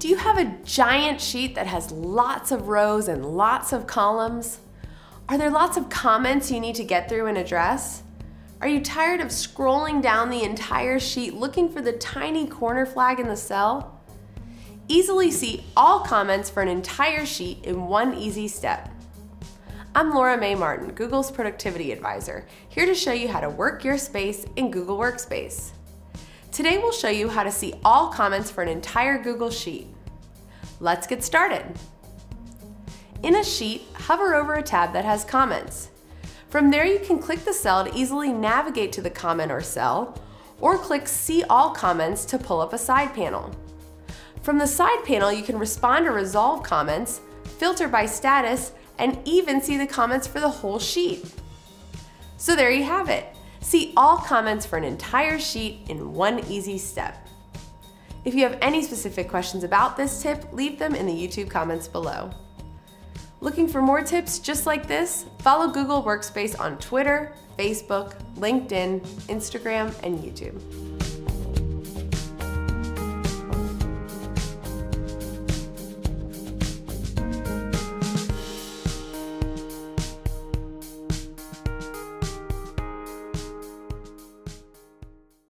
Do you have a giant sheet that has lots of rows and lots of columns? Are there lots of comments you need to get through and address? Are you tired of scrolling down the entire sheet looking for the tiny corner flag in the cell? Easily see all comments for an entire sheet in one easy step. I'm Laura Mae Martin, Google's Productivity Advisor, here to show you how to work your space in Google Workspace. Today we'll show you how to see all comments for an entire Google Sheet. Let's get started. In a sheet, hover over a tab that has comments. From there you can click the cell to easily navigate to the comment or cell, or click See All Comments to pull up a side panel. From the side panel you can respond or resolve comments, filter by status, and even see the comments for the whole sheet. So there you have it. See all comments for an entire sheet in one easy step. If you have any specific questions about this tip, leave them in the YouTube comments below. Looking for more tips just like this? Follow Google Workspace on Twitter, Facebook, LinkedIn, Instagram, and YouTube.